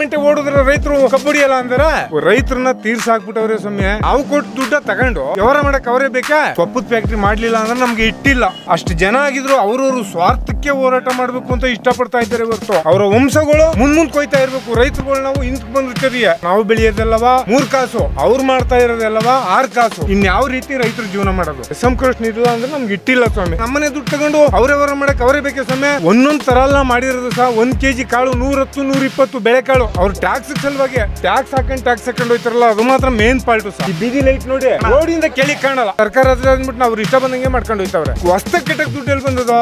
Government ಓಡಿದ್ರೆ ರೈತರು ಕಬ್ಬಡಿಯಲ್ಲ ಅಂದ್ರೆ ರೈತರನ್ನ ತೀರ್ಸಾಕ್ಬಿಟ್ಟವ್ರೆ ಸ್ವಾಮಿ. ಅವು ಕೊಟ್ಟು ದುಡ್ಡ ತಗೊಂಡು ವ್ಯವಹಾರ ಮಾಡಕ್ ಅವರೇ ಬೇಕಾ? ಪಪ್ಪದ ಫ್ಯಾಕ್ಟ್ರಿ ಮಾಡ್ಲಿಲ್ಲ ಅಂದ್ರೆ ನಮ್ಗೆ ಇಟ್ಟಿಲ್ಲ. ಅಷ್ಟು ಜನ ಆಗಿದ್ರು ಅವ್ರವ್ರ ಸ್ವಾರ್ಥಕ್ಕೆ ಹೋರಾಟ ಮಾಡ್ಬೇಕು ಅಂತ ಇಷ್ಟಪಡ್ತಾ ಇದ್ದಾರೆ ಹೊರತು ಅವರ ವಂಶಗಳು ಮುಂದ್ ಕೊಯ್ತಾ ಇರ್ಬೇಕು. ರೈತರುಗಳು ನಾವು ಹಿಂದ್ ಬಂದಿರ್ತೀವಿ. ನಾವು ಬೆಳೆಯೋದೆಲ್ಲವ 3 ಕಾಸು, ಅವ್ರು ಮಾಡ್ತಾ ಇರೋದೆಲ್ಲವ 6 ಕಾಸು. ಇನ್ಯಾವ ರೀತಿ ರೈತರು ಜೀವನ ಮಾಡೋದು? ಸಂಕೃಷ್ಣ ಇಲ್ಲ ಅಂದ್ರೆ ನಮ್ಗೆ ಇಟ್ಟಿಲ್ಲ ಸ್ವಾಮಿ. ನಮ್ಮನೆ ದುಡ್ಡು ತಗೊಂಡು ಅವ್ರವ್ರ ಮಾಡಕ್ ಅವರೇ ಬೇಕೇ ಸ್ವಾಮಿ. ಒಂದೊಂದ್ ತರ ಎಲ್ಲ ಮಾಡಿರೋದು ಸಹ 1 kg ಕಾಳು 110, 120 ಬೆಳೆ ಕಾಳು. ಅವ್ರು ಟ್ಯಾಕ್ಸ್ ಸಲುವಾಗಿ ಟ್ಯಾಕ್ಸ್ ಹಾಕೊಂಡು ಹೋಯ್ತಾರಲ್ಲ, ಅದು ಮಾತ್ರ ಮೇನ್ ಪಾಲ್ಟ್ ಸಹ. ಈ ಬೀದಿ ಲೈಟ್ ನೋಡಿ ರೋಡಿಂದ ಕೆಳಿ ಕಾಣಲ್ಲ. ಸರ್ಕಾರ ಅಂದ್ಬಿಟ್ಟು ಅವ್ರು ಇಷ್ಟ ಬಂದಂಗೆ ಮಾಡ್ಕೊಂಡು ಹೋಯ್ತವ್ರೆ. ಹೊಸ್ತ ಕೆಟ್ಟಕ್ ದುಡ್ಡು ಎಲ್ಲಿ ಬಂದದ?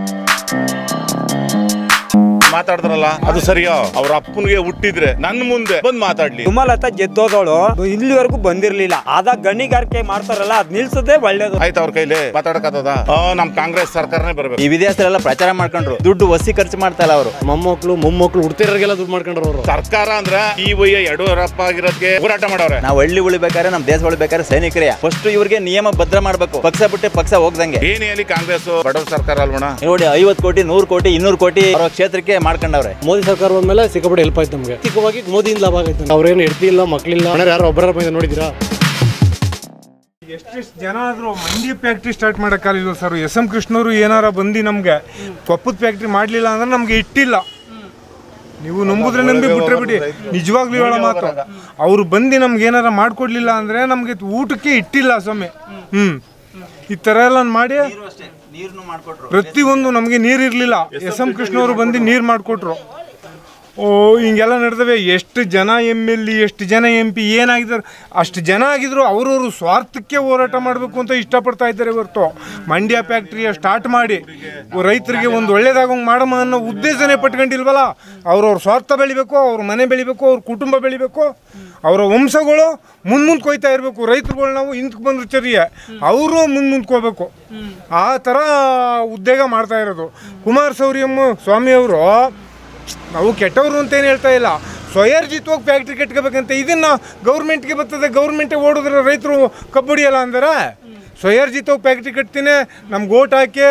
ಮಾತಾಡ್ತಾರಲ್ಲ ಅದು ಸರಿಯೋ? ಅವ್ರ ಅಪ್ಪನಿಗೆ ಹುಟ್ಟಿದ್ರೆ ನನ್ನ ಮುಂದೆ ಬಂದ್ ಮಾತಾಡ್ಲಿ. ಸುಮಲತಾ ಗೆದ್ದೋದವಳು ಇಲ್ಲಿವರೆಗೂ ಬಂದಿರ್ಲಿಲ್ಲ. ಆದಾಗ ಗಣಿಗಾರಿಕೆ ಮಾಡ್ತಾರಲ್ಲ, ಅದ್ ನಿಲ್ಸೋದೇ ಒಳ್ಳೇದು. ಆಯ್ತು, ಅವ್ರ ಕೈಲಿ ಮಾತಾಡಕತ್ತದ. ನಮ್ ಕಾಂಗ್ರೆಸ್ ಸರ್ಕಾರನೇ ಬರ್ಬೇಕು. ಈ ವಿದೇಶದಲ್ಲೆಲ್ಲ ಪ್ರಚಾರ ಮಾಡ್ಕೊಂಡ್ರು, ದುಡ್ಡು ವಸಿ ಖರ್ಚು ಮಾಡ್ತಾ ಇಲ್ಲ ಅವರು. ಮೊಮ್ಮಕ್ಳು ಹುಡ್ತಿರೋರಿಗೆಲ್ಲ ದುಡ್ಡು ಮಾಡ್ಕೊಂಡ್ರು ಅವರು. ಸರ್ಕಾರ ಅಂದ್ರೆ ಈ ಯಡಿಯೂರಪ್ಪ ಆಗಿರೋದಕ್ಕೆ ಹೋರಾಟ ಮಾಡವ್ರೆ. ನಾವು ಹಳ್ಳಿ ಉಳಿಬೇಕಾದ್ರೆ, ನಮ್ ದೇಶ ಉಳಿಬೇಕಾದ್ರೆ ಸೈನಿಕರೇ ಫಸ್ಟ್ ಇವ್ರಿಗೆ ನಿಯಮ ಭದ್ರ ಮಾಡ್ಬೇಕು. ಪಕ್ಷ ಬಿಟ್ಟೆ ಪಕ್ಷ ಹೋಗ್ದಂಗೆ. ಏನ್ ಹೇಳಿ ಕಾಂಗ್ರೆಸ್ ಬಡವ ಸರ್ಕಾರ ಅಲ್ವಣ? ನೋಡಿ 50 ಕೋಟಿ 100 ಕೋಟಿ 200 ಕೋಟಿ ಅವರ ಕ್ಷೇತ್ರಕ್ಕೆ ಮಾಡ್ಕೊಂಡವ್ರೆ. ಮೋದಿ ಸರ್ಕಾರ ಬಂದ್ಮೇಲೆ ಸಿಕ್ಕಾಪಟ್ಟೆ ಹೆಲ್ಪ್ ಆಯ್ತು ನಮ್ಗೆ. ಚಿಕ್ಕವಾಗಿ ಮೋದಿಯಿಂದ ಲಾಭ ಆಗೈತೆ. ಅವ್ರೇನು ಹೆಡ್ತಿಲ್ಲ, ಮಕ್ಳಿಲ್ಲ, ಯಾರು ಒಬ್ಬರ ಬಂದ ನೋಡಿದಿರಾ? ಎಷ್ಟೆಷ್ಟು ಜನ ಆದ್ರೂ ಮಂಡ್ಯ ಫ್ಯಾಕ್ಟ್ರಿ ಸ್ಟಾರ್ಟ್ ಮಾಡಕ್ಕಾಗಿಲ್ಲ ಸರ್. SM ಕೃಷ್ಣವರು ಏನಾರ ಬಂದು ನಮ್ಗೆ ಪಪ್ಪದ ಫ್ಯಾಕ್ಟ್ರಿ ಮಾಡ್ಲಿಲ್ಲ ಅಂದ್ರೆ ನಮ್ಗೆ ಇಟ್ಟಿಲ್ಲ. ನೀವು ನಂಬುದ್ರೆ ನಂಬಿ ಬಿಟ್ರೆ ಬಿಡಿ, ನಿಜವಾಗ್ಲೂ ಹೇಳೋ ಮಾತು. ಅವ್ರು ಬಂದು ನಮ್ಗೆ ಏನಾರ ಮಾಡ್ಕೊಡ್ಲಿಲ್ಲ ಅಂದ್ರೆ ನಮ್ಗೆ ಊಟಕ್ಕೆ ಇಟ್ಟಿಲ್ಲ ಸ್ವಾಮಿ. ಈ ತರ ಎಲ್ಲ ಮಾಡಿ ಪ್ರತಿಯೊಂದು ನಮ್ಗೆ ನೀರಿರ್ಲಿಲ್ಲ. SM ಕೃಷ್ಣವರು ಬಂದು ನೀರು ಮಾಡಿಕೊಟ್ರು. ಹಿಂಗೆಲ್ಲ ನಡೆದವೆ. ಎಷ್ಟು ಜನ MLA, ಎಷ್ಟು ಜನ MP ಏನಾಗಿದ್ದಾರೆ, ಅಷ್ಟು ಜನ ಆಗಿದ್ರು ಅವ್ರವ್ರ ಸ್ವಾರ್ಥಕ್ಕೆ ಹೋರಾಟ ಮಾಡಬೇಕು ಅಂತ ಇಷ್ಟಪಡ್ತಾ ಇದ್ದಾರೆ ಹೊರತು ಮಂಡ್ಯ ಫ್ಯಾಕ್ಟ್ರಿಯ ಸ್ಟಾರ್ಟ್ ಮಾಡಿ ರೈತರಿಗೆ ಒಂದು ಒಳ್ಳೇದಾಗಂಗೆ ಮಾಡಮ್ಮ ಅನ್ನೋ ಉದ್ದೇಶನೇ ಪಟ್ಕೊಂಡಿಲ್ವಲ್ಲ. ಅವ್ರವ್ರ ಸ್ವಾರ್ಥ ಬೆಳಿಬೇಕು, ಅವ್ರ ಮನೆ ಬೆಳಿಬೇಕು, ಅವ್ರ ಕುಟುಂಬ ಬೆಳಿಬೇಕು, ಅವರ ವಂಶಗಳು ಮುಂದೆ ಕೊಯ್ತಾ ಇರಬೇಕು. ರೈತರುಗಳು ನಾವು ಹಿಂದಕ್ಕೆ ಬಂದಿರ್ತೀವಿ, ಅವರು ಮುಂದ್ಕೋಬೇಕು. ಆ ಥರ ಉದ್ಯೋಗ ಮಾಡ್ತಾ ಇರೋದು. ಕುಮಾರಸ್ವಾಮಿಯವರು ನಾವು ಕೆಟ್ಟವರು ಅಂತೇನು ಹೇಳ್ತಾ ಇಲ್ಲ, ಸ್ವಯರ್ಜಿತವಾಗಿ ಫ್ಯಾಕ್ಟ್ರಿ ಕಟ್ಕೋಬೇಕಂತ. ಇದನ್ನು ಗೌರ್ಮೆಂಟ್ಗೆ ಬರ್ತದೆ, ಗೌರ್ಮೆಂಟೇ ಓಡಿದ್ರೆ ರೈತರು ಕಬ್ಬಡಿಯಲ್ಲ ಅಂದ್ರೆ ಸ್ವಯರ್ಜಿತವಾಗಿ ಫ್ಯಾಕ್ಟ್ರಿ ಕಟ್ತೀನಿ ನಮ್ಗೆ ಓಟ್ ಹಾಕಿ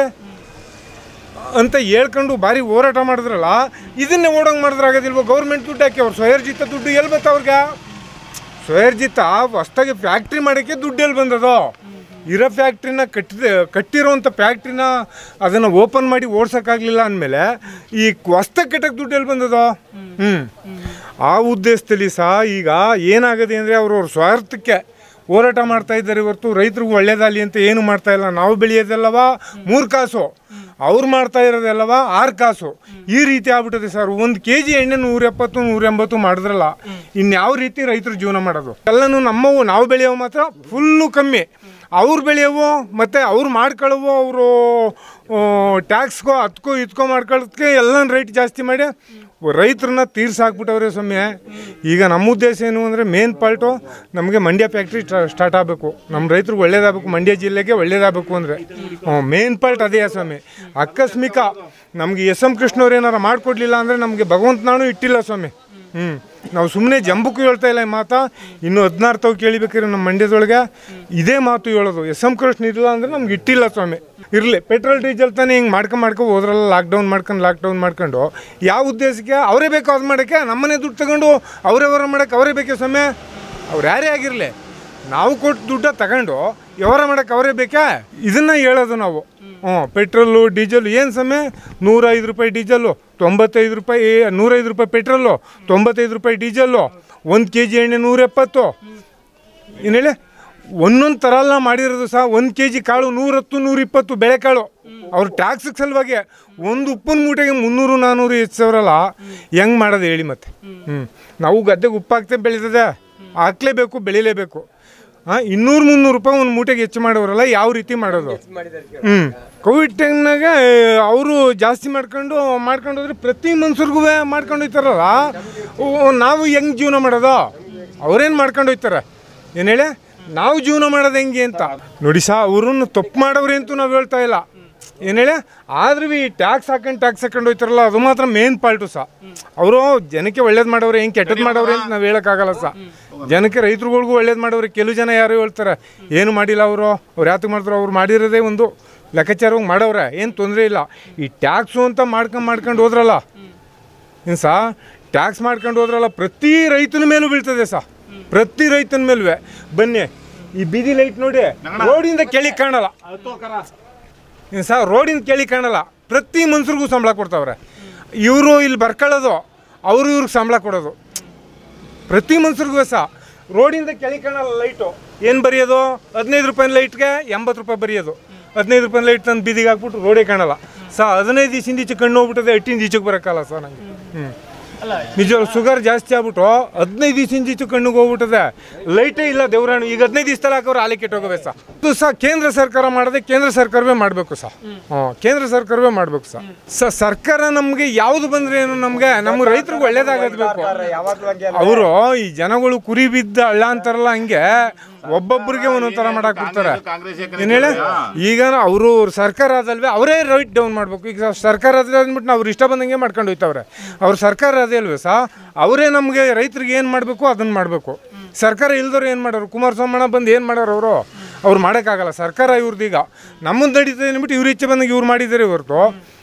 ಅಂತ ಹೇಳ್ಕೊಂಡು ಭಾರಿ ಹೋರಾಟ ಮಾಡಿದ್ರಲ್ಲ, ಇದನ್ನೇ ಓಡೋಂಗೆ ಮಾಡಿದ್ರೆ ಆಗೋದಿಲ್ವ? ಗೌರ್ಮೆಂಟ್ ದುಡ್ಡು ಹಾಕಿ ಅವ್ರು ಸ್ವಯರ್ಜಿತ ದುಡ್ಡು ಎಲ್ಲಿ ಬತ್ತ ಅವ್ರಿಗೆ? ಸ್ವಯರ್ಜಿತ ಹೊಸ್ದಾಗಿ ಫ್ಯಾಕ್ಟ್ರಿ ಮಾಡೋಕ್ಕೆ ದುಡ್ಡು ಎಲ್ಲಿ ಬಂದದೋ? ಇರೋ ಫ್ಯಾಕ್ಟ್ರಿನ ಕಟ್ಟಿರೋವಂಥ ಫ್ಯಾಕ್ಟ್ರಿನ ಅದನ್ನು ಓಪನ್ ಮಾಡಿ ಓಡ್ಸೋಕ್ಕಾಗಲಿಲ್ಲ ಅಂದಮೇಲೆ ಈ ಹೊಸ್ದಾಗಿ ಕಟ್ಟಕ್ಕೆ ದುಡ್ಡು ಎಲ್ಲಿ ಬಂದದೋ? ಆ ಉದ್ದೇಶದಲ್ಲಿ ಸಹ ಈಗ ಏನಾಗದೆ ಅಂದರೆ ಅವ್ರವ್ರ ಸ್ವಾರ್ಥಕ್ಕೆ ಹೋರಾಟ ಮಾಡ್ತಾ ಇದ್ದಾರೆ ಹೊರತು ರೈತರಿಗೂ ಒಳ್ಳೇದಾಗಲಿ ಅಂತ ಏನು ಮಾಡ್ತಾ ಇಲ್ಲ. ನಾವು ಬೆಳೆಯೋದೆಲ್ಲವ 3 ಕಾಸು, ಅವ್ರು ಮಾಡ್ತಾ ಇರೋದೆಲ್ಲವ 6 ಕಾಸು. ಈ ರೀತಿ ಆಗ್ಬಿಟ್ಟದೆ ಸರ್. 1 kg ಎಣ್ಣೆ 170, 180 ಮಾಡಿದ್ರಲ್ಲ, ಇನ್ಯಾವ ರೀತಿ ರೈತರು ಜೀವನ ಮಾಡೋದು? ಎಲ್ಲನೂ ನಮ್ಮವು, ನಾವು ಬೆಳೆಯೋ ಮಾತ್ರ ಫುಲ್ಲು ಕಮ್ಮಿ. ಅವ್ರು ಬೆಳೆಯೋವು ಮತ್ತು ಅವ್ರು ಮಾಡ್ಕೊಳ್ಳೋವು, ಅವರು ಟ್ಯಾಕ್ಸ್ಗೋ ಅದಕ್ಕೋ ಇದಕ್ಕೋ ಮಾಡ್ಕೊಳ್ಳೋದಕ್ಕೆ ಎಲ್ಲ ರೇಟ್ ಜಾಸ್ತಿ ಮಾಡಿ ರೈತರನ್ನ ತೀರ್ಸಾಕ್ಬಿಟ್ಟವ್ರೆ ಸ್ವಾಮಿ. ಈಗ ನಮ್ಮ ಉದ್ದೇಶ ಏನು ಅಂದರೆ ಮೇನ್ ಪಾರ್ಟು ನಮಗೆ ಮಂಡ್ಯ ಫ್ಯಾಕ್ಟ್ರಿ ಸ್ಟಾರ್ಟ್ ಆಗಬೇಕು. ನಮ್ಮ ರೈತರಿಗೆ ಒಳ್ಳೇದಾಗಬೇಕು, ಮಂಡ್ಯ ಜಿಲ್ಲೆಗೆ ಒಳ್ಳೇದಾಗಬೇಕು ಅಂದರೆ ಮೇನ್ ಪಾರ್ಟ್ ಅದೇ ಸ್ವಾಮಿ. ಆಕಸ್ಮಿಕ ನಮಗೆ SM ಕೃಷ್ಣವ್ರು ಏನಾರು ಮಾಡಿಕೊಡ್ಲಿಲ್ಲ ಅಂದರೆ ನಮಗೆ ಭಗವಂತನಾನು ಇಟ್ಟಿಲ್ಲ ಸ್ವಾಮಿ. ನಾವು ಸುಮ್ಮನೆ ಜಂಬಕ್ಕೂ ಹೇಳ್ತಾ ಇಲ್ಲ ಈ ಮಾತಾ. ಇನ್ನೂ 16 ತಾವು ಕೇಳಿಬೇಕಾದ್ರೆ ನಮ್ಮ ಮಂಡ್ಯದೊಳಗೆ ಇದೇ ಮಾತು ಹೇಳೋದು. SM ಕೃಷ್ಣ ಇಲ್ಲ ಅಂದರೆ ನಮ್ಗೆ ಇಟ್ಟಿಲ್ಲ ಸ್ವಾಮಿ. ಇರಲಿ, ಪೆಟ್ರೋಲ್ ಡೀಸೆಲ್ ತಾನೇ ಹಿಂಗೆ ಮಾಡ್ಕೊಂಡು ಹೋದ್ರಲ್ಲ, ಲಾಕ್ಡೌನ್ ಮಾಡ್ಕೊಂಡು ಯಾವ ಉದ್ದೇಶಕ್ಕೆ? ಅವರೇ ಬೇಕು ಅದು ಮಾಡೋಕ್ಕೆ. ನಮ್ಮನೆ ದುಡ್ಡು ತಗೊಂಡು ಅವರೇ ಮಾಡೋಕ್ಕೆ ಅವರೇ ಬೇಕೇ ಸ್ವಾಮಿ. ಅವ್ರು ಯಾರೇ ಆಗಿರಲಿ, ನಾವು ಕೊಟ್ಟು ದುಡ್ಡ ತಗೊಂಡು ವ್ಯವಹಾರ ಮಾಡೋಕ್ಕೆ ಅವರೇ ಬೇಕಾ? ಇದನ್ನು ಹೇಳೋದು ನಾವು. ಪೆಟ್ರೋಲು ಡೀಸೆಲು ಏನು ಸಮಯ? 105 ರೂಪಾಯಿ ಡೀಸೆಲ್ಲು, 95 ರೂಪಾಯಿ, 105 ರೂಪಾಯಿ ಪೆಟ್ರೋಲು, 95 ರೂಪಾಯಿ ಡೀಸೆಲ್ಲು, 1 kg ಎಣ್ಣೆ 170. ಏನು ಹೇಳಿ, ಒಂದೊಂದು ಥರ ಎಲ್ಲ ಮಾಡಿರೋದು ಸಹ 1 kg ಕಾಳು 110, 120 ಬೆಳೆ ಕಾಳು. ಅವ್ರು ಟ್ಯಾಕ್ಸ್ ಸಲುವಾಗಿ ಒಂದು ಉಪ್ಪಿನ ಮೂಟೆಗೆ 300, 400 ಹೆಚ್ಚವ್ರಲ್ಲ, ಹೆಂಗೆ ಮಾಡೋದು ಹೇಳಿ? ಮತ್ತೆ ನಾವು ಗದ್ದೆಗೆ ಉಪ್ಪು ಹಾಕ್ತೇ ಬೆಳೀತದೆ, ಹಾಕ್ಲೇಬೇಕು, ಬೆಳಿಲೇಬೇಕು. 200, 300 ರೂಪಾಯಿ ಒಂದು ಮೂಟೆಗೆ ಹೆಚ್ಚು ಮಾಡೋರಲ್ಲ, ಯಾವ ರೀತಿ ಮಾಡೋದು? ಕೋವಿಡ್ ಟೈಮ್ನಾಗ ಅವರು ಜಾಸ್ತಿ ಮಾಡ್ಕೊಂಡು ಹೋದ್ರೆ ಪ್ರತಿ ಮನುಷ್ಯರಿಗೂ ಮಾಡ್ಕೊಂಡು ಹೋಗ್ತಾರಲ್ಲ, ನಾವು ಹೆಂಗೆ ಜೀವನ ಮಾಡೋದು? ಅವ್ರೇನು ಮಾಡ್ಕೊಂಡು ಹೋಗ್ತಾರೆ? ಏನು ಹೇಳಿ, ನಾವು ಜೀವನ ಮಾಡೋದು ಹೆಂಗೆ ಅಂತ ನೋಡಿ ಸಹ. ಅವ್ರನ್ನ ತಪ್ಪು ಮಾಡೋವ್ರೆ ಅಂತೂ ನಾವು ಹೇಳ್ತಾ ಇಲ್ಲ, ಏನು ಹೇಳಿ. ಆದ್ರೂ ಈ ಟ್ಯಾಕ್ಸ್ ಹಾಕೊಂಡು ಹೋಗ್ತಾರಲ್ಲ, ಅದು ಮಾತ್ರ ಮೇನ್ ಪಾಲ್ಟು ಸಹ. ಅವರು ಜನಕ್ಕೆ ಒಳ್ಳೇದು ಮಾಡೋರು, ಹೆಂಗೆ ಕೆಟ್ಟದ್ದು ಮಾಡೋರು ಅಂತ ನಾವು ಹೇಳೋಕ್ಕಾಗಲ್ಲ ಸಹ. ಜನಕ್ಕೆ ರೈತರುಗಳಿಗೂ ಒಳ್ಳೇದು ಮಾಡೋರು. ಕೆಲವು ಜನ ಯಾರು ಹೇಳ್ತಾರೆ ಏನು ಮಾಡಿಲ್ಲ ಅವ್ರು ಯಾತಕ್ಕೆ ಮಾಡ್ತಾರೆ? ಅವ್ರು ಮಾಡಿರೋದೇ ಒಂದು ಲೆಕ್ಕಾಚಾರವಾಗಿ ಮಾಡವ್ರೆ, ಏನು ತೊಂದರೆ ಇಲ್ಲ. ಈ ಟ್ಯಾಕ್ಸು ಅಂತ ಮಾಡ್ಕೊಂಡು ಹೋದ್ರಲ್ಲ, ಏನು ಸಹ ಟ್ಯಾಕ್ಸ್ ಮಾಡ್ಕೊಂಡು ಹೋದ್ರಲ್ಲ ಪ್ರತಿ ರೈತನ ಮೇಲೂ ಬೀಳ್ತದೆ ಸಹ, ಪ್ರತಿ ರೈತನ ಮೇಲೂ. ಬನ್ನಿ ಈ ಬೀದಿ ಲೈಟ್ ನೋಡಿ, ರೋಡಿಂದ ಕೆಳಗೆ ಕಾಣಲ್ಲ ಸರ್, ರೋಡಿಂದ ಕೆಳಗೆ ಕಾಣಲ್ಲ. ಪ್ರತಿ ಮನುಷ್ಯರಿಗೂ ಸಂಬಳ ಕೊಡ್ತಾವ್ರೆ. ಇವರು ಇಲ್ಲಿ ಬರ್ಕೊಳ್ಳೋದು, ಅವರು ಇವ್ರಿಗೆ ಸಂಬಳ ಕೊಡೋದು. ಪ್ರತಿ ಮನುಷ್ಯರಿಗೂ ಸಹ ರೋಡಿಂದ ಕೆಳಗೆ ಕಾಣಲ್ಲ ಲೈಟು. ಏನು ಬರೆಯೋದು? 15 ರೂಪಾಯಿ ಲೈಟ್ಗೆ 80 ರೂಪಾಯಿ ಬರೆಯೋದು. 15 ರೂಪಾಯಿ ಲೈಟ್ ತಂದು ಬೀದಿಗೆ ಹಾಕ್ಬಿಟ್ಟು ರೋಡೇ ಕಾಣಲ್ಲ ಸರ್. 15 ದಿವಸದಿಂದ ಈಚೆ ಕಣ್ಣು ಹೋಗ್ಬಿಟ್ಟದೆ, 18 ಈಚೆಗೆ ಬರೋಕ್ಕಲ್ಲ ಸರ್ ನನಗೆ. ನಿಜ ಶುಗರ್ ಜಾಸ್ತಿ ಆಗ್ಬಿಟ್ಟು 15 ದಿವಸದಿಂದ ಈಚೆ ಕಣ್ಣಿಗೆ ಹೋಗ್ಬಿಟ್ಟದೆ, ಲೈಟೇ ಇಲ್ಲ ದೇವ್ರಾಣು. ಈಗ 15 ದಿವಸದಲ್ಲಿ ಹಾಕೋರು ಆಲೆ ಕೆಟ್ಟೋಗವೆ ಸರ್. ಇದು ಸಹ ಕೇಂದ್ರ ಸರ್ಕಾರ ಮಾಡೋದೇ ಕೇಂದ್ರ ಸರ್ಕಾರವೇ ಮಾಡಬೇಕು ಸರ್. ಕೇಂದ್ರ ಸರ್ಕಾರವೇ ಮಾಡಬೇಕು ಸರ್. ಸರ್ಕಾರ ನಮಗೆ ಯಾವುದು ಬಂದರೆ ಏನು, ನಮ್ಮ ರೈತರಿಗೆ ಒಳ್ಳೇದಾಗೋದು ಬೇಕು. ಅವರು ಈ ಜನಗಳು ಕುರಿ ಬಿದ್ದ ಹಳ್ಳ ಅಂತಾರಲ್ಲ, ಹಂಗೆ ಒಬ್ಬೊಬ್ಬರಿಗೆ ಒಂದೊಂದು ಥರ ಮಾಡಕ್ಕೆ ಬಿಡ್ತಾರೆ. ಏನು ಹೇಳಿ, ಈಗ ಅವರು ಸರ್ಕಾರ ಆದಲ್ವೇ ಅವರೇ ರೈಟ್ ಡೌನ್ ಮಾಡಬೇಕು. ಈಗ ಸರ್ಕಾರ ಅದೇ ಅಂದ್ಬಿಟ್ಟು ನಾವು ಇಷ್ಟ ಬಂದಂಗೆ ಮಾಡ್ಕೊಂಡು ಹೋಯ್ತವ್ರೆ. ಅವ್ರು ಸರ್ಕಾರ ಅದೇ ಅಲ್ವೇ ಸಹ, ಅವರೇ ನಮಗೆ ರೈತರಿಗೆ ಏನು ಮಾಡಬೇಕು ಅದನ್ನು ಮಾಡಬೇಕು. ಸರ್ಕಾರ ಇಲ್ದವ್ರು ಏನು ಮಾಡೋರು? ಕುಮಾರಸ್ವಾಮಿ ಬಂದು ಏನು ಮಾಡೋರು? ಅವ್ರು ಮಾಡೋಕ್ಕಾಗಲ್ಲ. ಸರ್ಕಾರ ಇವ್ರದ್ದು ಈಗ ನಮ್ಮದು ನಡೀತದೆ ಅಂದ್ಬಿಟ್ಟು ಇವ್ರು ಇಚ್ಛೆ ಬಂದಾಗ ಇವ್ರು ಮಾಡಿದ್ದಾರೆ ಹೊರತು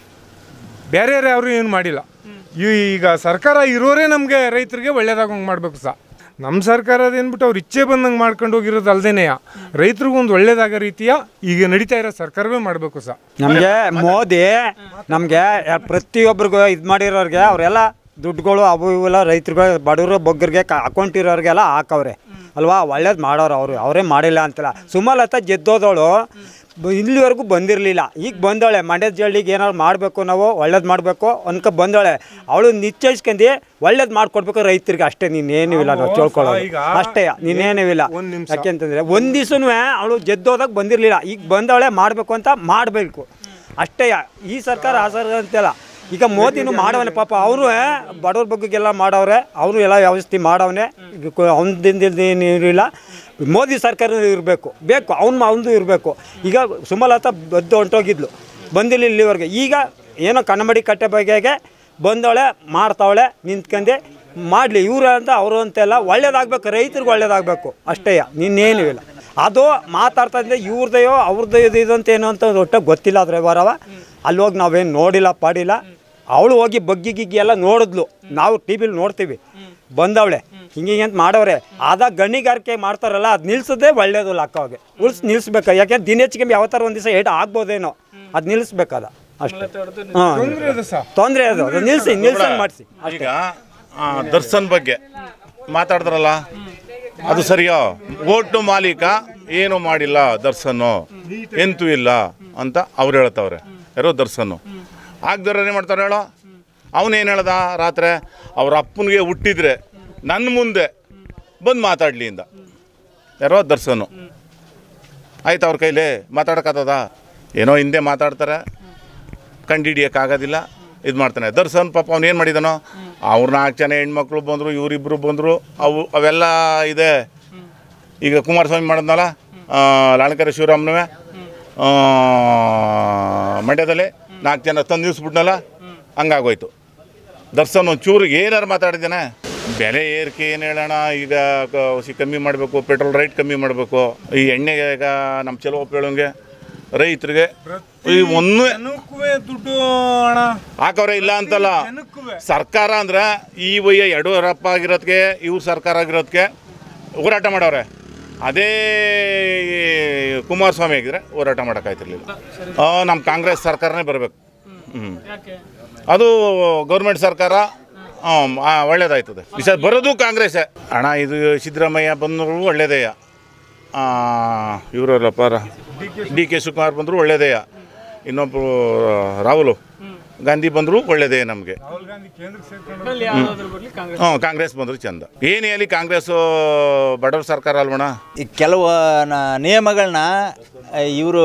ಬೇರೆ ಅವರು ಏನು ಮಾಡಿಲ್ಲ. ಈಗ ಸರ್ಕಾರ ಇರೋರೇ ನಮಗೆ ರೈತರಿಗೆ ಒಳ್ಳೇದಾಗಂಗೆ ಮಾಡಬೇಕು ಸಹ. ನಮ್ಮ ಸರ್ಕಾರ ಅದೇನ್ಬಿಟ್ಟು ಅವ್ರು ಇಚ್ಛೆ ಬಂದಂಗೆ ಮಾಡ್ಕೊಂಡು ಹೋಗಿರೋದು ಅಲ್ಲದೇನೆ ರೈತರಿಗೂ ಒಂದು ಒಳ್ಳೇದಾಗೋ ರೀತಿಯ ಈಗ ನಡೀತಾ ಇರೋ ಸರ್ಕಾರವೇ ಮಾಡಬೇಕು ಸರ್. ನಮಗೆ ಮೋದಿ ನಮಗೆ ಪ್ರತಿಯೊಬ್ಬರಿಗೂ ಇದು ಮಾಡಿರೋರಿಗೆ ಅವರೆಲ್ಲ ದುಡ್ಡುಗಳು ಅವು ಇವೆಲ್ಲ ರೈತರುಗಳು ಬಡವರು ಬೊಗ್ಗರಿಗೆ ಅಕೌಂಟ್ ಇರೋರಿಗೆಲ್ಲ ಹಾಕವ್ರೆ ಅಲ್ವಾ, ಒಳ್ಳೇದು ಮಾಡೋರು. ಅವರೇ ಮಾಡಿಲ್ಲ ಅಂತಲ್ಲ. ಸುಮಲತಾ ಗೆದ್ದೋದವಳು ಇಲ್ಲಿವರೆಗೂ ಬಂದಿರಲಿಲ್ಲ, ಈಗ ಬಂದವಳೆ. ಮಂಡ್ಯದ ಜಳ್ಳಿಗೆ ಏನಾದ್ರು ಮಾಡಬೇಕು, ನಾವು ಒಳ್ಳೇದು ಮಾಡಬೇಕು ಅನ್ಕೊ ಬಂದವಳೆ. ಅವಳು ನಿಶ್ಚಯಿಸ್ಕೊಂಡು ಒಳ್ಳೇದು ಮಾಡಿಕೊಡ್ಬೇಕು ರೈತರಿಗೆ, ಅಷ್ಟೇ. ನೀನೇನೂ ಇಲ್ಲ, ನಾವು ತಿಳ್ಕೊಳ್ಳೋದು ಅಷ್ಟೇ, ನೀನೇನೂ ಇಲ್ಲ. ಯಾಕೆಂತಂದರೆ ಒಂದು ದಿವಸನೂ ಅವಳು ಗೆದ್ದೋದಾಗ ಬಂದಿರಲಿಲ್ಲ, ಈಗ ಬಂದವಳೆ ಮಾಡಬೇಕು ಅಂತ ಮಾಡಬೇಕು ಅಷ್ಟೇ. ಈ ಸರ್ಕಾರ ಆ ಸರ್ಕಾರ ಅಂತೆಲ್ಲ. ಈಗ ಮೋದಿನೂ ಮಾಡವನೆ ಪಾಪ, ಅವರು ಬಡವ್ರ ಬಗ್ಗೆಲ್ಲ ಮಾಡವ್ರೆ, ಅವರು ಎಲ್ಲ ವ್ಯವಸ್ಥೆ ಮಾಡವನೆ. ಅವನದಿಂದ ಏನಿರಲಿಲ್ಲ, ಮೋದಿ ಸರ್ಕಾರ ಇರಬೇಕು ಬೇಕು, ಅವನದು ಇರಬೇಕು. ಈಗ ಸುಮಲತಾ ಬದ್ದು ಹೊಂಟೋಗಿದ್ಲು, ಬಂದಿಲ್ಲ ಇಲ್ಲಿವರೆಗೆ. ಈಗ ಏನೋ ಕನ್ನಂಬಾಡಿ ಕಟ್ಟೆ ಬಗೆಗೆ ಬಂದವಳೆ, ಮಾಡ್ತಾವಳೆ, ನಿಂತ್ಕೊಂಡೆ ಮಾಡಲಿ. ಇವರು ಅಂತ ಅವರು ಅಂತೆಲ್ಲ ಒಳ್ಳೇದಾಗಬೇಕು, ರೈತರಿಗೆ ಒಳ್ಳೇದಾಗಬೇಕು ಅಷ್ಟೇ, ನಿನ್ನೇನೂ ಇಲ್ಲ. ಅದು ಮಾತಾಡ್ತಾ ಇದ್ದೆ ಇವ್ರದೆಯೋ ಅವ್ರದ್ದು ಇದು ಅಂತ ಏನೋ ಅಂತ ಒಟ್ಟು ಗೊತ್ತಿಲ್ಲ. ಆದರೆ ಬರವ ಅಲ್ಲಿ ಹೋಗಿ ನಾವೇನು ನೋಡಿಲ್ಲ ಪಾಡಿಲ್ಲ. ಅವಳು ಹೋಗಿ ಬಗ್ಗಿಗಿಗ್ಗಿ ಎಲ್ಲ ನೋಡಿದ್ಲು, ನಾವು ಟಿ ವಿಲಿ ನೋಡ್ತೀವಿ. ಬಂದವಳೆ ಹಿಂಗೆ ಅಂತ ಮಾಡವ್ರೆ. ಆದಾಗ ಗಣಿಗಾರಿಕೆ ಮಾಡ್ತಾರಲ್ಲ, ಅದು ನಿಲ್ಸೋದೇ ಒಳ್ಳೇದು. ಅಕ್ಕವಾಗಿ ನಿಲ್ಲಿಸ್ಬೇಕು. ಯಾಕೆಂದ್ರೆ ದಿನ ಹೆಚ್ಚಿಗೆ ಯಾವ ಥರ ಒಂದು ದಿವಸ ಏಟ್ ಆಗ್ಬೋದೇನೋ, ಅದು ನಿಲ್ಲಿಸ್ಬೇಕದ ಅಷ್ಟೇ. ತೊಂದರೆ ಅದು ನಿಲ್ಸಂಗೆ ಮಾಡಿಸಿ. ಈಗ ದರ್ಶನ್ ಬಗ್ಗೆ ಮಾತಾಡಿದ್ರಲ್ಲ, ಅದು ಸರಿಯೋ? ಓಟು ಮಾಲೀಕ ಏನು ಮಾಡಿಲ್ಲ ದರ್ಶನ್ನು, ಎಂತೂ ಇಲ್ಲ ಅಂತ ಅವ್ರು ಹೇಳ್ತವ್ರೆ. ಯಾರೋ ದರ್ಶನ್ನು ಆಗ್ದವ್ರೇನು ಮಾಡ್ತಾರೆ ಹೇಳೋ? ಅವನೇನು ಹೇಳ್ದ ರಾತ್ರಿ? ಅವ್ರ ಅಪ್ಪನಿಗೆ ಹುಟ್ಟಿದ್ರೆ ನನ್ನ ಮುಂದೆ ಬಂದು ಮಾತಾಡಲಿ ಇಂದ. ಯಾರೋ ದರ್ಶನ್ನು ಆಯ್ತು, ಅವ್ರ ಕೈಲಿ ಮಾತಾಡೋಕ್ಕಾಗ್ತದ? ಏನೋ ಹಿಂದೆ ಮಾತಾಡ್ತಾರೆ, ಕಂಡುಹಿಡಿಯೋಕ್ಕಾಗೋದಿಲ್ಲ, ಇದು ಮಾಡ್ತಾನೆ. ದರ್ಶನ್ ಪಾಪ ಅವ್ನು ಏನು ಮಾಡಿದಾನೋ? ಅವ್ರ 4 ಜನ ಹೆಣ್ಮಕ್ಳು ಬಂದರು, ಇವರಿಬ್ಬರು ಬಂದರು, ಅವೆಲ್ಲ ಇದೆ. ಈಗ ಕುಮಾರಸ್ವಾಮಿ ಮಾಡಿದ್ನಲ್ಲ, ಲಾಣಕೆರೆ ಶಿವರಾಮನವೇ ಮಂಡ್ಯದಲ್ಲಿ 4 ಜನ ತಂದು ನಿಲ್ಲಿಸ್ಬಿಟ್ನಲ್ಲ, ಹಂಗಾಗೋಯ್ತು. ದರ್ಶನ್ ಒಂಚೂರು ಏನಾರು ಮಾತಾಡಿದ್ದೇನೆ? ಬೆಲೆ ಏರಿಕೆ ಏನು ಹೇಳೋಣ, ಈಗ ಕಮ್ಮಿ ಮಾಡಬೇಕು, ಪೆಟ್ರೋಲ್ ರೇಟ್ ಕಮ್ಮಿ ಮಾಡಬೇಕು, ಈ ಎಣ್ಣೆಗೆ ಈಗ ನಮ್ಮ ಚಲೋ ಹೇಳೋಂಗೆ ರೈತರಿಗೆ ಈ ಒಂದು ದುಡ್ಡು ಹಣ ಹಾಕವ್ರೆ ಇಲ್ಲ ಅಂತಲ್ಲ. ಸರ್ಕಾರ ಅಂದ್ರೆ ಈ ವಯ್ಯ ಯಡಿಯೂರಪ್ಪ ಆಗಿರೋದಕ್ಕೆ, ಇವ್ರ ಸರ್ಕಾರ ಆಗಿರೋದಕ್ಕೆ ಹೋರಾಟ ಮಾಡವ್ರೆ. ಅದೇ ಕುಮಾರಸ್ವಾಮಿ ಆಗಿದ್ರೆ ಹೋರಾಟ ಮಾಡೋಕ್ಕಾಯ್ತಿರ್ಲಿಲ್ಲ. ನಮ್ಮ ಕಾಂಗ್ರೆಸ್ ಸರ್ಕಾರನೇ ಬರಬೇಕು. ಅದು ಗೌರ್ಮೆಂಟ್ ಸರ್ಕಾರ ಒಳ್ಳೇದಾಯ್ತದೆ. ವಿಷಯ ಬರೋದು ಕಾಂಗ್ರೆಸ್ಸೇ. ಹಣ ಇದು ಸಿದ್ದರಾಮಯ್ಯ ಬಂದರೂ ಒಳ್ಳೇದೇ, ಇವರಲ್ಲಪ್ಪ DK ಶಿವಕುಮಾರ್ ಬಂದರೂ ಒಳ್ಳೇದೇ, ಇನ್ನೊಬ್ಬರು ರಾಹುಲ್ ಗಾಂಧಿ ಬಂದರೂ ಒಳ್ಳೇದೇ ನಮಗೆ. ಕಾಂಗ್ರೆಸ್ ಬಂದರೂ ಚಂದ. ಏನು ಹೇಳಿ, ಕಾಂಗ್ರೆಸ್ಸು ಬಡವ್ರ ಸರ್ಕಾರ ಅಲ್ವಣ. ಈ ಕೆಲವು ನಿಯಮಗಳನ್ನ ಇವರು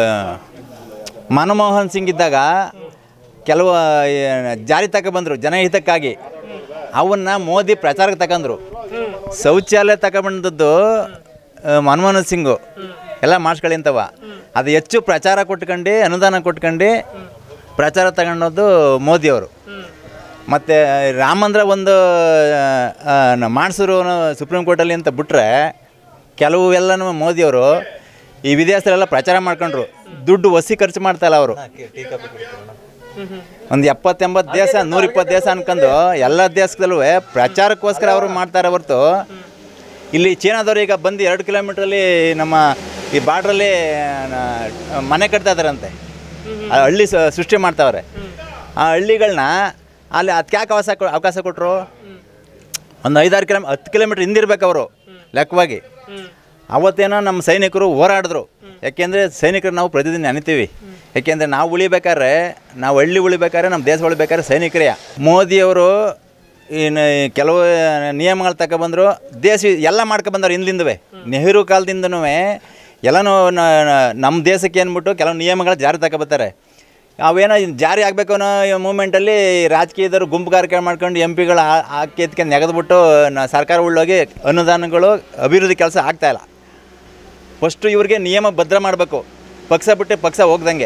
ಮನಮೋಹನ್ ಸಿಂಗ್ ಇದ್ದಾಗ ಕೆಲವು ಜಾರಿ ತಗೊಬಂದರು ಜನಹಿತಕ್ಕಾಗಿ. ಅವನ್ನ ಮೋದಿ ಪ್ರಚಾರಕ್ಕೆ ತಗೊಂಡ್ರು. ಶೌಚಾಲಯ ತಗೊಬಂದದ್ದು ಮನಮೋಹನ್ ಸಿಂಗು ಎಲ್ಲ ಮಾಡಿಸ್ಕೊಳ್ಳಿಂತವ. ಅದು ಹೆಚ್ಚು ಪ್ರಚಾರ ಕೊಟ್ಕೊಂಡು, ಅನುದಾನ ಕೊಟ್ಕೊಂಡು ಪ್ರಚಾರ ತಗೊಂಡದ್ದು ಮೋದಿಯವರು. ಮತ್ತು ರಾಮ ಮಂದಿರ ಒಂದು ಮಾಡಿಸಿರು ಸುಪ್ರೀಂ ಕೋರ್ಟಲ್ಲಿ ಅಂತ ಬಿಟ್ಟರೆ, ಕೆಲವು ಎಲ್ಲನೂ ಮೋದಿಯವರು ಈ ವಿದೇಶದಲ್ಲೆಲ್ಲ ಪ್ರಚಾರ ಮಾಡ್ಕೊಂಡ್ರು. ದುಡ್ಡು ವಸಿ ಖರ್ಚು ಮಾಡ್ತಾಯಿಲ್ಲ ಅವರು. ಒಂದು 70-80 ದೇಶ 120 ದೇಶ ಅನ್ಕೊಂಡು ಎಲ್ಲ ದೇಶದಲ್ಲೂ ಪ್ರಚಾರಕ್ಕೋಸ್ಕರ ಅವರು ಮಾಡ್ತಾರೆ ಹೊರತು ಇಲ್ಲಿ ಚೀನಾದವ್ರು ಈಗ ಬಂದು 2 ಕಿಲೋಮೀಟ್ರಲ್ಲಿ ನಮ್ಮ ಈ ಬಾರ್ಡ್ರಲ್ಲಿ ಮನೆ ಕಟ್ತಾ ಇದ್ದಾರಂತೆ, ಹಳ್ಳಿ ಸೃಷ್ಟಿ ಮಾಡ್ತಾವ್ರೆ. ಆ ಹಳ್ಳಿಗಳನ್ನ ಅಲ್ಲಿ ಅದಕ್ಕೆ ಯಾಕೆ ಅವಕಾಶ ಕೊಟ್ಟರು? ಒಂದು 10 ಕಿಲೋಮೀಟ್ರ್ ಹಿಂದಿರ್ಬೇಕು ಅವರು ಲೆಕ್ಕವಾಗಿ. ಅವತ್ತೇನೋ ನಮ್ಮ ಸೈನಿಕರು ಹೋರಾಡಿದ್ರು. ಯಾಕೆಂದರೆ ಸೈನಿಕರು ನಾವು ಪ್ರತಿದಿನ ನೆನಿತೀವಿ. ಯಾಕೆಂದರೆ ನಾವು ಉಳಿಬೇಕಾದ್ರೆ, ನಾವು ಹಳ್ಳಿ ಉಳಿಬೇಕಾದ್ರೆ, ನಮ್ಮ ದೇಶ ಉಳಿಬೇಕಾದ್ರೆ ಸೈನಿಕರೇ. ಮೋದಿಯವರು ಇನ್ನು ಕೆಲವು ನಿಯಮಗಳು ತಗೊಬಂದರು, ದೇಶ ಎಲ್ಲ ಮಾಡ್ಕೊಬಂದವ್ರು ಹಿಂದಿಂದವೇ. ನೆಹರು ಕಾಲದಿಂದನೂ ಎಲ್ಲನೂ ನಮ್ಮ ದೇಶಕ್ಕೆ ಅಂದ್ಬಿಟ್ಟು ಕೆಲವು ನಿಯಮಗಳು ಜಾರಿ ತಗೊಬರ್ತಾರೆ. ಅವೇನೋ ಜಾರಿ ಆಗಬೇಕು ಅನ್ನೋ ಮೂಮೆಂಟಲ್ಲಿ ರಾಜಕೀಯದವರು ಗುಂಪುಗಾರಿಕೆ ಮಾಡ್ಕೊಂಡು ಎಂಪಿಗಳು ಹಾಕಿ ಎತ್ಕೊಂಡು ನೆಗೆದ್ಬಿಟ್ಟು ಸರ್ಕಾರ ಉಳ್ಳೋಗಿ ಅನುದಾನಗಳು ಅಭಿವೃದ್ಧಿ ಕೆಲಸ ಆಗ್ತಾಯಿಲ್ಲ. ಫಸ್ಟು ಇವ್ರಿಗೆ ನಿಯಮ ಭದ್ರ ಮಾಡಬೇಕು. ಪಕ್ಷ ಬಿಟ್ಟು ಪಕ್ಷ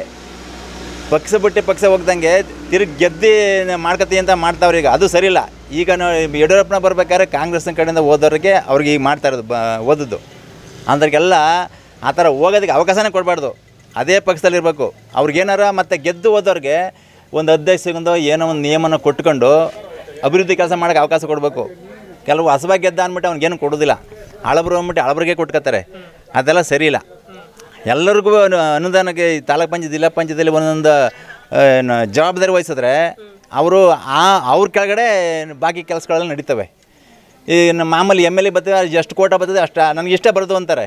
ಹೋಗ್ದಂಗೆ ತಿರುಗಿ ಗೆದ್ದು ಮಾಡ್ಕತ್ತಿ ಅಂತ ಮಾಡ್ತಾವ್ರೆ. ಈಗ ಅದು ಸರಿಯಿಲ್ಲ. ಈಗ ಯಡಿಯೂರಪ್ಪನ ಬರ್ಬೇಕಾದ್ರೆ ಕಾಂಗ್ರೆಸ್ನ ಕಡೆಯಿಂದ ಓದೋರಿಗೆ ಅವ್ರಿಗೆ ಈಗ ಮಾಡ್ತಾ ಇರೋದು ಓದೋದು ಅಂದ್ರಿಗೆಲ್ಲ ಆ ಥರ ಹೋಗೋದಕ್ಕೆ ಅವಕಾಶನೇ ಕೊಡಬಾರ್ದು. ಅದೇ ಪಕ್ಷದಲ್ಲಿರಬೇಕು. ಅವ್ರಿಗೇನಾರ ಮತ್ತು ಗೆದ್ದು ಹೋದವ್ರಿಗೆ ಒಂದು 15 ಸೆಕೆಂಡೋ ಏನೋ ಒಂದು ನಿಯಮನ ಕೊಟ್ಕೊಂಡು ಅಭಿವೃದ್ಧಿ ಕೆಲಸ ಮಾಡೋಕ್ಕೆ ಅವಕಾಶ ಕೊಡಬೇಕು. ಕೆಲವು ಹಸವಾಗಿ ಗೆದ್ದ ಅಂದ್ಬಿಟ್ಟು ಅವ್ನಿಗೇನು ಕೊಡೋದಿಲ್ಲ. ಹಳಬರು ಅಂದ್ಬಿಟ್ಟು ಹಳಬರಿಗೆ ಕೊಟ್ಕೋತಾರೆ. ಅದೆಲ್ಲ ಸರಿಯಿಲ್ಲ. ಎಲ್ಲರಿಗೂ ಅನುದಾನಕ್ಕೆ ತಾಲೂಕು ಪಂಚಾಯತ್ ಜಿಲ್ಲಾ ಪಂಚಾಯತಿಯಲ್ಲಿ ಒಂದೊಂದು ಜವಾಬ್ದಾರಿ ವಹಿಸಿದ್ರೆ ಅವರು ಅವ್ರ ಕೆಳಗಡೆ ಬಾಕಿ ಕೆಲಸಗಳೆಲ್ಲ ನಡೀತವೆ. ಈ ನಮ್ಮ ಮಾಮೂಲಿ MLA ಬರ್ತದೆ, ಎಷ್ಟು ಕೋಟ ಬರ್ತದೆ ಅಷ್ಟು ನನಗೆ ಇಷ್ಟೇ ಬರೋದು ಅಂತಾರೆ.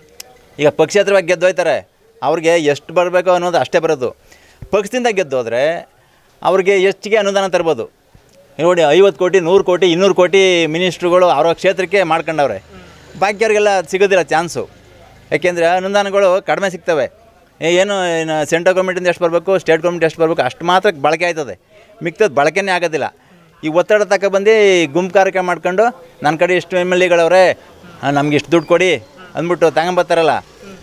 ಈಗ ಪಕ್ಷೇತರವಾಗಿ ಗೆದ್ದೋಯ್ತಾರೆ, ಅವ್ರಿಗೆ ಎಷ್ಟು ಬರಬೇಕು ಅನ್ನೋದು ಅಷ್ಟೇ ಬರೋದು. ಪಕ್ಷದಿಂದ ಗೆದ್ದೋದ್ರೆ ಅವ್ರಿಗೆ ಹೆಚ್ಚಿಗೆ ಅನುದಾನ ತರ್ಬೋದು. ನೋಡಿ 50 ಕೋಟಿ 100 ಕೋಟಿ 200 ಕೋಟಿ ಮಿನಿಸ್ಟ್ರುಗಳು ಅವ್ರ ಕ್ಷೇತ್ರಕ್ಕೆ ಮಾಡ್ಕೊಂಡವ್ರೆ. ಬಾಕಿಯವ್ರಿಗೆಲ್ಲ ಸಿಗೋದಿಲ್ಲ ಚಾನ್ಸು. ಯಾಕೆಂದರೆ ಅನುದಾನಗಳು ಕಡಿಮೆ ಸಿಗ್ತವೆ. ಏನು ಸೆಂಟ್ರಲ್ ಗೌರ್ಮೆಂಟಿಂದ ಎಷ್ಟು ಬರಬೇಕು, ಸ್ಟೇಟ್ ಗೌರ್ಮೆಂಟ್ ಎಷ್ಟು ಬರಬೇಕು ಅಷ್ಟು ಮಾತ್ರ ಬಳಕೆ ಆಯ್ತದೆ. ಮಿಕ್ತದ್ದು ಬಳಕೆನೇ ಆಗೋದಿಲ್ಲ. ಈ ಒತ್ತಡ ತಗೊಬಂದು ಗುಂಪುಗಾರಿಕೆ ಮಾಡ್ಕೊಂಡು ನನ್ನ ಕಡೆ ಇಷ್ಟು MLAಗಳವ್ರೆ ನಮ್ಗೆ ಇಷ್ಟು ದುಡ್ಡು ಕೊಡಿ ಅಂದ್ಬಿಟ್ಟು ತಗೊಂಬರ್ತಾರಲ್ಲ,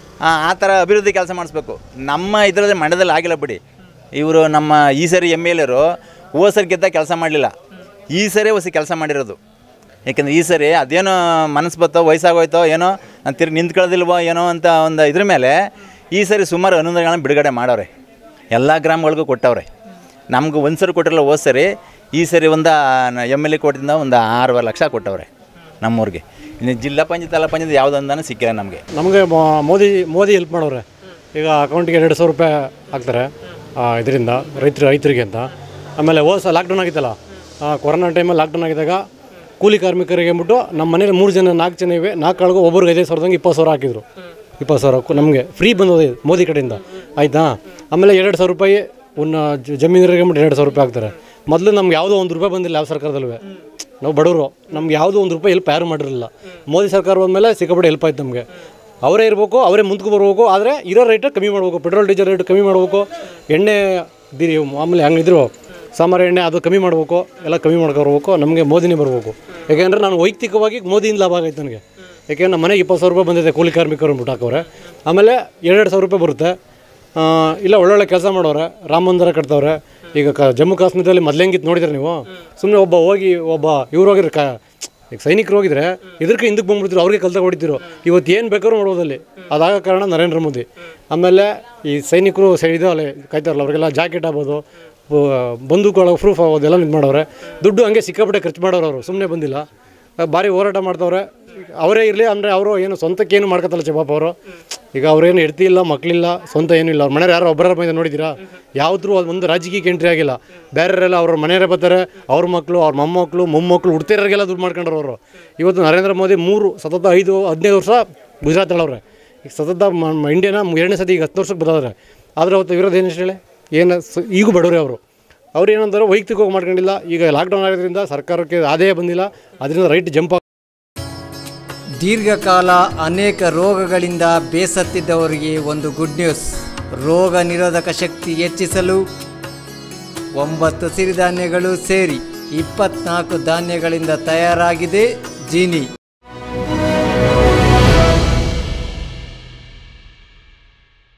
ಆ ಥರ ಅಭಿವೃದ್ಧಿ ಕೆಲಸ ಮಾಡಿಸ್ಬೇಕು. ನಮ್ಮ ಇದರಲ್ಲಿ ಮಂಡ್ಯದಲ್ಲಿ ಆಗಿಲ್ಲ ಬಿಡಿ. ಇವರು ನಮ್ಮ ಈ ಸರಿ MLAರು ಹೋದ ಸರಿ ಗೆದ್ದ ಕೆಲಸ ಮಾಡಲಿಲ್ಲ, ಈ ಸರಿ ಹೊಸ ಕೆಲಸ ಮಾಡಿರೋದು. ಯಾಕೆಂದರೆ ಈ ಸರಿ ಅದೇನೋ ಮನಸ್ಸು ಬತ್ತೋ ವಯಸ್ಸಾಗೋಯ್ತೋ ಏನೋ ನಾನು ತಿರುಗಿ ನಿಂತ್ಕೊಳ್ಳೋದಿಲ್ವೋ ಏನೋ ಅಂತ ಒಂದು ಇದ್ರ ಮೇಲೆ ಈ ಸರಿ ಸುಮಾರು ಅನುದಾನಗಳನ್ನ ಬಿಡುಗಡೆ ಮಾಡವ್ರೆ. ಎಲ್ಲ ಗ್ರಾಮಗಳಿಗೂ ಕೊಟ್ಟವ್ರೆ. ನಮ್ಗೆ ಒಂದು ಸರಿ ಕೊಟ್ಟಿರಲ್ಲ ಹೋದ ಸರಿ. ಈ ಸರಿ ಒಂದು MLA ಕೋಟಿಂದ ಒಂದು 6 ಲಕ್ಷ ಕೊಟ್ಟವ್ರೆ ನಮ್ಮೂರಿಗೆ. ಇನ್ನು ಜಿಲ್ಲಾ ಪಂಚಾಯತ್ ತಾಲೂಕು ಪಂಚಾಯತ್ ಯಾವುದೊಂದೂ ಸಿಕ್ಕಿಲ್ಲ ನಮಗೆ ಮೋದಿ ಹೆಲ್ಪ್ ಮಾಡೋರೆ. ಈಗ ಅಕೌಂಟಿಗೆ 200 ರೂಪಾಯಿ ಹಾಕ್ತಾರೆ ಇದರಿಂದ ರೈತರಿಗೆ ಅಂತ. ಆಮೇಲೆ ಹೋದ ಲಾಕ್ಡೌನ್ ಆಗಿತ್ತಲ್ಲ, ಕೊರೋನಾ ಟೈಮಲ್ಲಿ ಲಾಕ್ಡೌನ್ ಆಗಿದ್ದಾಗ ಕೂಲಿ ಕಾರ್ಮಿಕರಿಗೆ ಅಂದ್ಬಿಟ್ಟು ನಮ್ಮ ಮನೇಲಿ 3 ಜನ 4 ಜನ ಇವೆ, 4 ಆಳ್ಗೂ ಒಬ್ಬರಿಗೆ 5,000 20,000 ಹಾಕಿದ್ರು. 20,000 ನಮಗೆ ಫ್ರೀ ಬಂದೋದು ಮೋದಿ ಕಡೆಯಿಂದ, ಆಯಿತಾ. ಆಮೇಲೆ 2,000 ರೂಪಾಯಿ ಒಂದು ಜಮೀನರಿಗೆ ಅಂದ್ಬಿಟ್ಟು 2,000 ರೂಪಾಯಿ ಹಾಕ್ತಾರೆ. ಮೊದಲು ನಮ್ಗೆ ಯಾವುದೋ 1 ರೂಪಾಯಿ ಬಂದಿಲ್ಲ ಯಾವ ಸರ್ಕಾರದಲ್ಲೂ. ನಾವು ಬಡವರು, ನಮ್ಗೆ ಯಾವುದೋ 1 ರೂಪಾಯಿ ಹೆಲ್ಪ್ ಯಾರು ಮಾಡಿರಲಿಲ್ಲ. ಮೋದಿ ಸರ್ಕಾರ ಬಂದಮೇಲೆ ಸಿಕ್ಕಾಪಟ್ಟೆ ಹೆಲ್ಪ್ ಆಯ್ತು ನಮಗೆ. ಅವರೇ ಇರಬೇಕು, ಅವರೇ ಮುಂದಕ್ಕೆ ಬರಬೇಕು. ಆದರೆ ಇರೋ ರೇಟ್ ಕಮ್ಮಿ ಮಾಡಬೇಕು. ಪೆಟ್ರೋಲ್ ಡೀಸೆಲ್ ರೇಟ್ ಕಮ್ಮಿ ಮಾಡಬೇಕು. ಎಣ್ಣೆ ಮಾಮೂಲಿ ಹಂಗಿದ್ರು ಸಾಂಬಾರು ಎಣ್ಣೆ ಅದು ಕಮ್ಮಿ ಮಾಡಬೇಕು. ಎಲ್ಲ ಕಮ್ಮಿ ಮಾಡ್ಕೊಬರ್ಬೇಕು. ನಮಗೆ ಮೋದಿನೇ ಬರಬೇಕು. ಯಾಕೆಂದರೆ ನಾನು ವೈಯಕ್ತಿಕವಾಗಿ ಮೋದಿಯಿಂದ ಲಾಭ ಆಗೈತೆ ನನಗೆ. ಯಾಕೆಂದ್ರೆ ನಮ್ಮ ಮನೆಗೆ 20,000 ರೂಪಾಯಿ ಬಂದಿದೆ ಕೂಲಿ ಕಾರ್ಮಿಕರು ಅಂದ್ಬಿಟ್ಟು ಹಾಕೋರೆ. ಆಮೇಲೆ 2,000 ರೂಪಾಯಿ ಬರುತ್ತೆ. ಇಲ್ಲ ಒಳ್ಳೊಳ್ಳೆ ಕೆಲಸ ಮಾಡೋರೆ. ರಾಮ ಮಂದಿರ ಕಟ್ತವ್ರೆ. ಈಗ ಜಮ್ಮು ಕಾಶ್ಮೀರದಲ್ಲಿ ಮೊದಲೆಂಗಿತ್ತು ನೋಡಿದ್ರೆ ನೀವು. ಸುಮ್ಮನೆ ಒಬ್ಬ ಇವ್ರು ಹೋಗಿದ್ರೆ ಈಗ ಸೈನಿಕರು ಹೋಗಿದ್ರೆ ಇದಕ್ಕೆ ಹಿಂದಕ್ಕೆ ಬಂದ್ಬಿಡ್ತಿರು, ಅವ್ರಿಗೆ ಕಲ್ತ ಹೊಡಿತಿರು. ಇವತ್ತು ಏನು ಬೇಕಾದ್ರೂ ಮಾಡೋದಲ್ಲಿ ಅದಾಗ ಕಾರಣ ನರೇಂದ್ರ ಮೋದಿ. ಆಮೇಲೆ ಈ ಸೈನಿಕರು ಇದಲ್ಲ ಕಾಯ್ತಾರಲ್ಲ, ಅವ್ರಿಗೆಲ್ಲ ಜಾಕೆಟ್ ಆಗ್ಬೋದು, ಬಂದೂಕೊಳಗೆ ಪ್ರೂಫ್ ಆಗೋದು ಎಲ್ಲ ಇದು ಮಾಡೋರೆ. ದುಡ್ಡು ಹಂಗೆ ಸಿಕ್ಕಾಪಟ್ಟೆ ಖರ್ಚು ಮಾಡೋರು. ಅವರು ಸುಮ್ಮನೆ ಬಂದಿಲ್ಲ, ಭಾರಿ ಹೋರಾಟ ಮಾಡ್ತವ್ರೆ. ಅವರೇ ಇರಲಿ ಅಂದರೆ ಅವರು ಏನು ಸ್ವಂತಕ್ಕೇನು ಮಾಡ್ಕೊತಲ್ಲ ಚೆಬಾಪ ಅವರು. ಈಗ ಅವ್ರೇನು ಹೆಡ್ತಿ ಇಲ್ಲ, ಮಕ್ಕಳಿಲ್ಲ, ಸ್ವಂತ ಏನೂ ಇಲ್ಲ. ಅವ್ರ ಮನೆಯವ್ರು ಯಾರು ಒಬ್ಬರ ಮೈದ ನೋಡಿದ್ದೀರಾ? ಯಾವುದ್ರೂ ಒಂದು ರಾಜಕೀಯಕ್ಕೆ ಎಂಟ್ರಿ ಆಗಿಲ್ಲ. ಬೇರೆಯವರೆಲ್ಲ ಅವ್ರ ಮನೆಯವರೇ ಬರ್ತಾರೆ. ಅವ್ರ ಮಕ್ಕಳು, ಅವ್ರ ಮೊಮ್ಮಕ್ಕಳು ಹುಡ್ತಿರೋರಿಗೆಲ್ಲ ದುಡ್ಡು ಮಾಡ್ಕೊಂಡ್ರು ಅವರು. ಇವತ್ತು ನರೇಂದ್ರ ಮೋದಿ 15 ವರ್ಷ ಗುಜರಾತ್ ಹೇಳವ್ರೆ. ಈಗ ಸತತ ಇಂಡಿಯಾನ 2ನೇ ಸತಿ ಈಗ 10 ವರ್ಷಕ್ಕೆ ಬದಲಾದ್ರೆ. ಆದರೆ ಅವತ್ತು ಇರೋದು ಏನು ಹೇಳಿ ಈಗೂ ಬಡವ್ರೆ ಅವರು. ಅವ್ರು ಏನಂತಾರೆ ವೈಯಕ್ತಿಕವಾಗಿ ಮಾಡ್ಕೊಂಡಿಲ್ಲ. ಈಗ ಲಾಕ್ಡೌನ್ ಆಗೋದ್ರಿಂದ ಸರ್ಕಾರಕ್ಕೆ ಆದಾಯ ಬಂದಿಲ್ಲ, ಅದರಿಂದ ರೈಟ್ ಜಂಪ್. ದೀರ್ಘಕಾಲ ಅನೇಕ ರೋಗಗಳಿಂದ ಬೇಸತ್ತಿದ್ದವರಿಗೆ ಒಂದು ಗುಡ್ ನ್ಯೂಸ್. ರೋಗ ನಿರೋಧಕ ಶಕ್ತಿ ಹೆಚ್ಚಿಸಲು 9 ಸಿರಿಧಾನ್ಯಗಳು ಸೇರಿ 24 ಧಾನ್ಯಗಳಿಂದ ತಯಾರಾಗಿದೆ ಜೀನಿ.